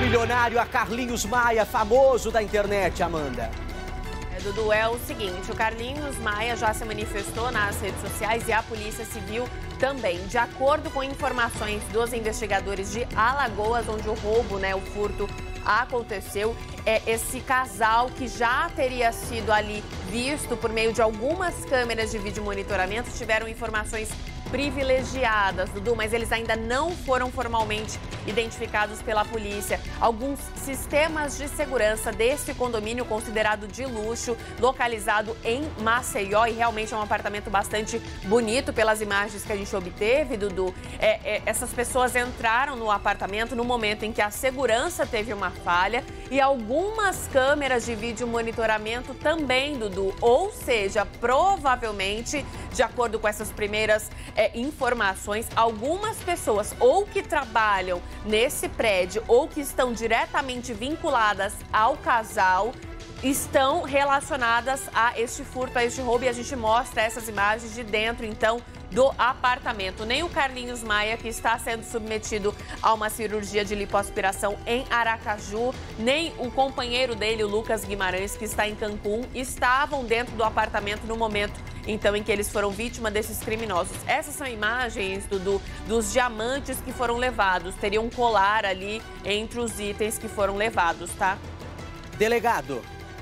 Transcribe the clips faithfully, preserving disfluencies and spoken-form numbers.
milionário a Carlinhos Maia, famoso da internet, Amanda. É, Dudu, é o seguinte, o Carlinhos Maia já se manifestou nas redes sociais e a Polícia Civil também. De acordo com informações dos investigadores de Alagoas, onde o roubo, né, o furto aconteceu, é esse casal que já teria sido ali visto por meio de algumas câmeras de vídeo monitoramento tiveram informações privilegiadas, Dudu, mas eles ainda não foram formalmente identificados pela polícia. Alguns sistemas de segurança desse condomínio considerado de luxo, localizado em Maceió, e realmente é um apartamento bastante bonito pelas imagens que a gente obteve, Dudu. É, é, essas pessoas entraram no apartamento no momento em que a segurança teve uma falha e algumas câmeras de vídeo monitoramento também, Dudu. Ou seja, provavelmente, de acordo com essas primeiras É, informações, algumas pessoas ou que trabalham nesse prédio ou que estão diretamente vinculadas ao casal estão relacionadas a este furto, a este roubo, e a gente mostra essas imagens de dentro, então, do apartamento. Nem o Carlinhos Maia, que está sendo submetido a uma cirurgia de lipoaspiração em Aracaju, nem o companheiro dele, o Lucas Guimarães, que está em Cancún, estavam dentro do apartamento no momento então em que eles foram vítima desses criminosos. Essas são imagens, Dudu, dos diamantes que foram levados. Teria um colar ali entre os itens que foram levados, tá? Delegado.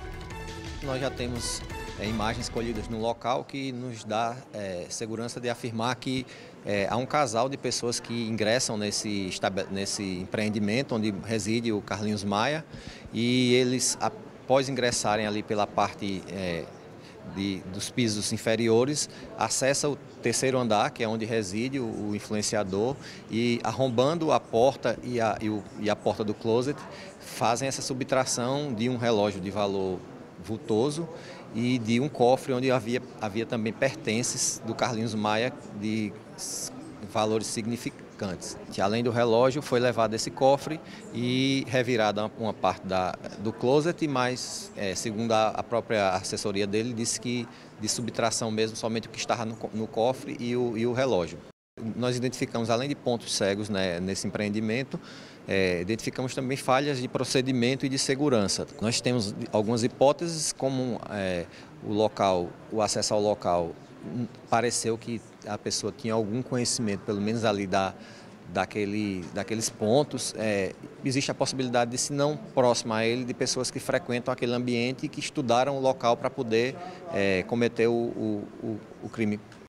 Nós já temos é, imagens colhidas no local que nos dá é, segurança de afirmar que é, há um casal de pessoas que ingressam nesse, nesse empreendimento onde reside o Carlinhos Maia, e eles, após ingressarem ali pela parte é, De, dos pisos inferiores, acessa o terceiro andar, que é onde reside o, o influenciador, e arrombando a porta e a, e, o, e a porta do closet, fazem essa subtração de um relógio de valor vultoso e de um cofre onde havia, havia também pertences do Carlinhos Maia de valores significantes. Além do relógio, foi levado esse cofre e revirada uma parte da, do closet, mas, é, segundo a, a própria assessoria dele, disse que de subtração mesmo, somente o que estava no, no cofre e o, e o relógio. Nós identificamos, além de pontos cegos, né, nesse empreendimento, é, identificamos também falhas de procedimento e de segurança. Nós temos algumas hipóteses, como é, o local, o acesso ao local pareceu que a pessoa tinha algum conhecimento, pelo menos ali da, daquele, daqueles pontos. É, existe a possibilidade de, se não próximo a ele, de pessoas que frequentam aquele ambiente e que estudaram o local para poder é, cometer o, o, o crime